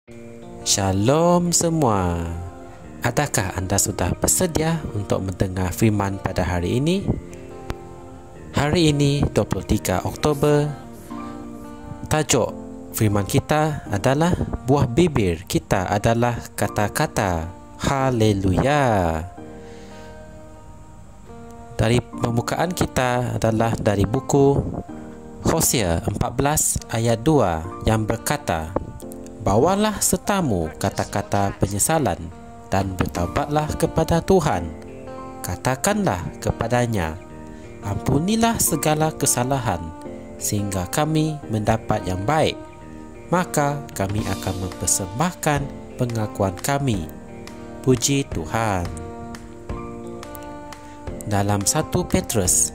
Shalom semua. Adakah anda sudah bersedia untuk mendengar firman pada hari ini? Hari ini 23 Oktober. Tajuk firman kita adalah buah bibir kita adalah kata-kata. Haleluya. Dari pembukaan kita adalah dari buku Hosea 14 ayat 2 yang berkata, bawalah sertamu kata-kata penyesalan dan bertaubatlah kepada Tuhan. Katakanlah kepadanya, ampunilah segala kesalahan sehingga kami mendapat yang baik. Maka kami akan mempersembahkan pengakuan kami. Puji Tuhan. Dalam 1 Petrus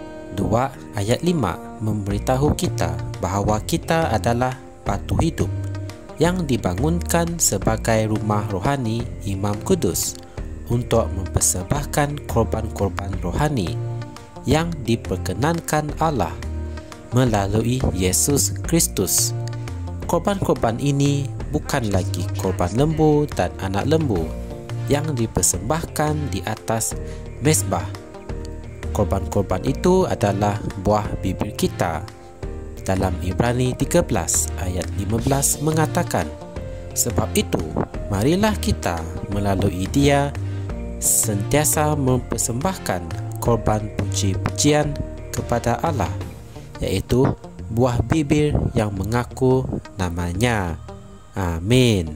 2 ayat 5 memberitahu kita bahawa kita adalah batu hidup yang dibangunkan sebagai rumah rohani Imam Kudus untuk mempersembahkan korban-korban rohani yang diperkenankan Allah melalui Yesus Kristus. Korban-korban ini bukan lagi korban lembu dan anak lembu yang dipersembahkan di atas mezbah. Korban-korban itu adalah buah bibir kita. Dalam Ibrani 13 ayat 15 mengatakan, sebab itu marilah kita melalui Dia sentiasa mempersembahkan korban puji-pujian kepada Allah, yaitu buah bibir yang mengaku namanya. Amin.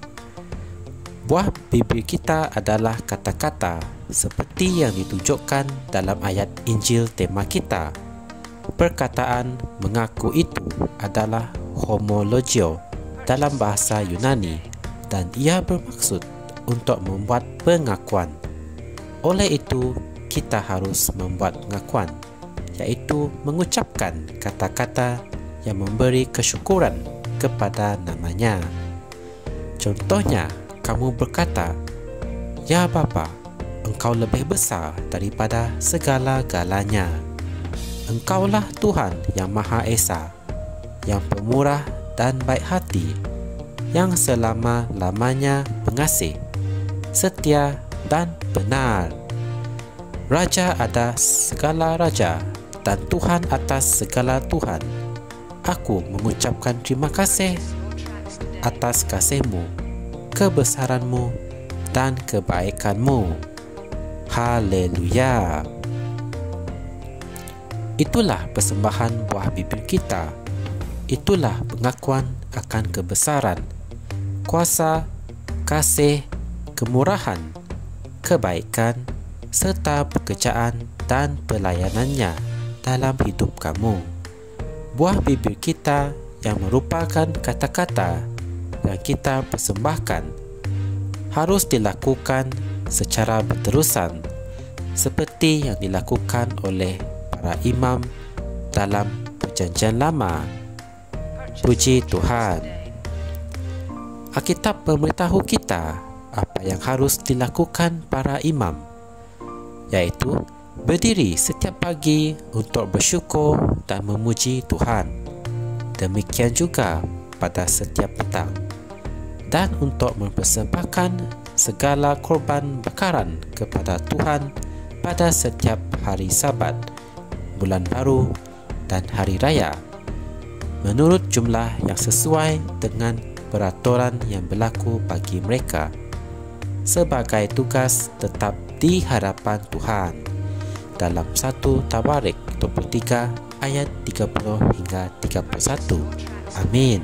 Buah bibir kita adalah kata-kata seperti yang ditunjukkan dalam ayat Injil tema kita. Perkataan mengaku itu adalah homologio dalam bahasa Yunani dan ia bermaksud untuk membuat pengakuan. Oleh itu, kita harus membuat pengakuan, yaitu mengucapkan kata-kata yang memberi kesyukuran kepada namanya. Contohnya, kamu berkata, ya Bapa, Engkau lebih besar daripada segala-galanya. Engkaulah Tuhan yang Maha Esa, yang pemurah dan baik hati, yang selama-lamanya pengasih, setia dan benar. Raja atas segala raja dan Tuhan atas segala Tuhan. Aku mengucapkan terima kasih atas kasih-Mu, kebesaran-Mu dan kebaikan-Mu. Haleluya. Itulah persembahan buah bibir kita. Itulah pengakuan akan kebesaran, kuasa, kasih, kemurahan, kebaikan, serta pekerjaan dan pelayanannya dalam hidup kamu. Buah bibir kita yang merupakan kata-kata yang kita persembahkan harus dilakukan secara berterusan seperti yang dilakukan oleh para imam dalam Perjanjian Lama. Puji Tuhan. Alkitab memberitahu kita apa yang harus dilakukan para imam, yaitu berdiri setiap pagi untuk bersyukur dan memuji Tuhan. Demikian juga pada setiap petang, dan untuk mempersembahkan segala korban bakaran kepada Tuhan pada setiap hari Sabat, bulan baru dan hari raya, menurut jumlah yang sesuai dengan peraturan yang berlaku bagi mereka sebagai tugas tetap di hadapan Tuhan. Dalam 1 Tawarik 23 ayat 30 hingga 31. Amin.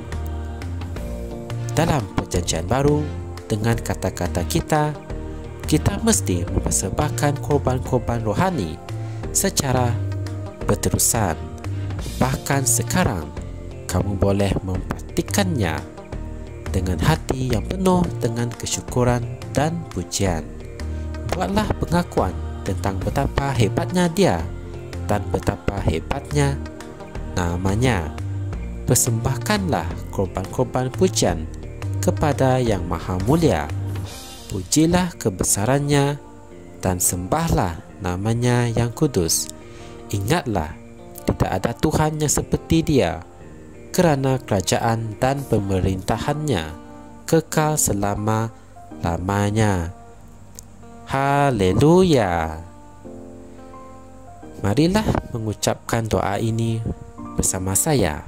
Dalam Perjanjian Baru, dengan kata-kata kita mesti mempersembahkan korban-korban rohani secara berterusan. Bahkan sekarang, kamu boleh mempraktikannya dengan hati yang penuh dengan kesyukuran dan pujian. Buatlah pengakuan tentang betapa hebatnya Dia dan betapa hebatnya namanya. Persembahkanlah korban-korban pujian kepada Yang Maha Mulia. Pujilah kebesarannya dan sembahlah namanya yang kudus. Ingatlah, tidak ada Tuhan yang seperti Dia, kerana kerajaan dan pemerintahannya kekal selama-lamanya. Haleluya. Marilah mengucapkan doa ini bersama saya.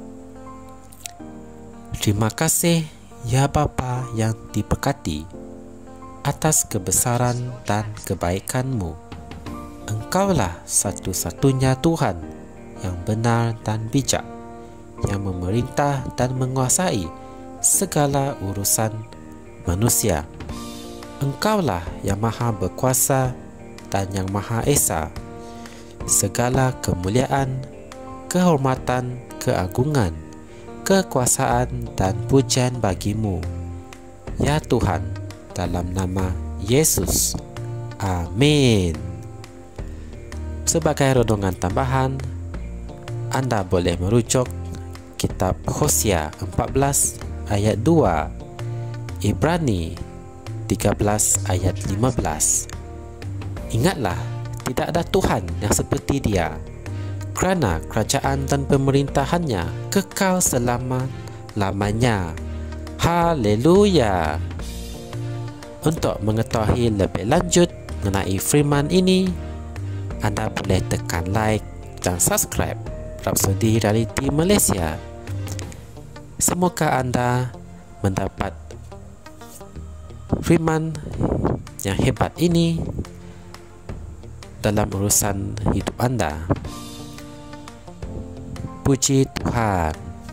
Terima kasih ya Bapa yang diberkati atas kebesaran dan kebaikan-Mu. Engkaulah satu-satunya Tuhan yang benar dan bijak, yang memerintah dan menguasai segala urusan manusia. Engkaulah yang maha berkuasa dan yang maha esa. Segala kemuliaan, kehormatan, keagungan, kekuasaan dan pujian bagi-Mu, ya Tuhan, dalam nama Yesus. Amin. Sebagai renungan tambahan, Anda boleh merujuk kitab Hosea 14 ayat 2, Ibrani 13 ayat 15. Ingatlah, tidak ada Tuhan yang seperti Dia, kerana kerajaan dan pemerintahannya kekal selama-lamanya. Haleluya. Untuk mengetahui lebih lanjut mengenai firman ini, Anda boleh tekan like dan subscribe Rhapsody Reality Malaysia. Semoga Anda mendapat firman yang hebat ini dalam urusan hidup Anda. Puji Tuhan.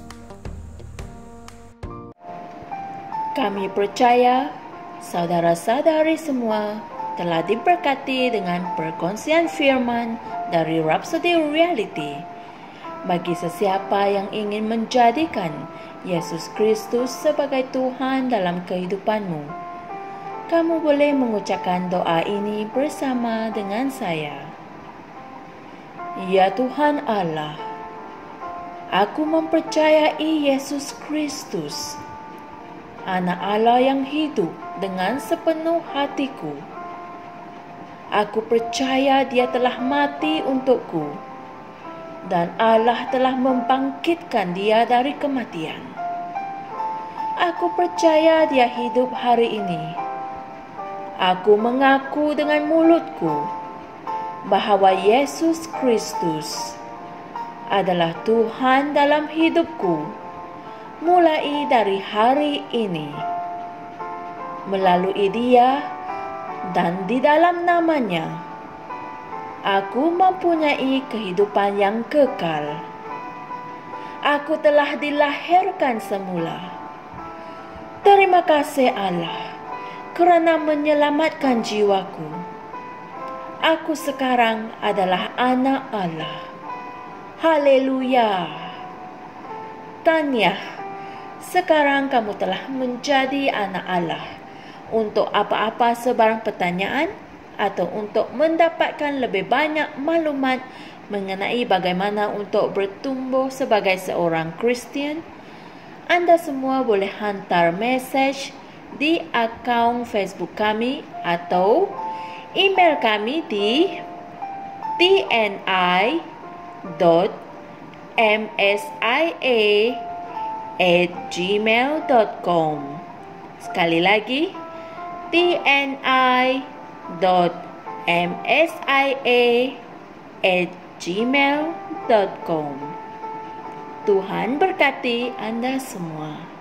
Kami percaya saudara-saudari semua telah diberkati dengan perkongsian firman dari Rhapsody Reality. Bagi sesiapa yang ingin menjadikan Yesus Kristus sebagai Tuhan dalam kehidupanmu, kamu boleh mengucapkan doa ini bersama dengan saya. Ya Tuhan Allah, aku mempercayai Yesus Kristus, Anak Allah yang hidup dengan sepenuh hatiku. Aku percaya Dia telah mati untukku, dan Allah telah membangkitkan Dia dari kematian. Aku percaya Dia hidup hari ini. Aku mengaku dengan mulutku bahwa Yesus Kristus adalah Tuhan dalam hidupku mulai dari hari ini. Melalui Dia dan di dalam nama-Nya, aku mempunyai kehidupan yang kekal. Aku telah dilahirkan semula. Terima kasih Allah kerana menyelamatkan jiwaku. Aku sekarang adalah anak Allah. Haleluya. Tanya, sekarang kamu telah menjadi anak Allah. Untuk apa-apa sebarang pertanyaan atau untuk mendapatkan lebih banyak maklumat mengenai bagaimana untuk bertumbuh sebagai seorang Kristian, Anda semua boleh hantar mesej di akaun Facebook kami atau email kami di tni.msia@gmail.com. Sekali lagi, tni.msia@gmail.com. Tuhan berkati Anda semua.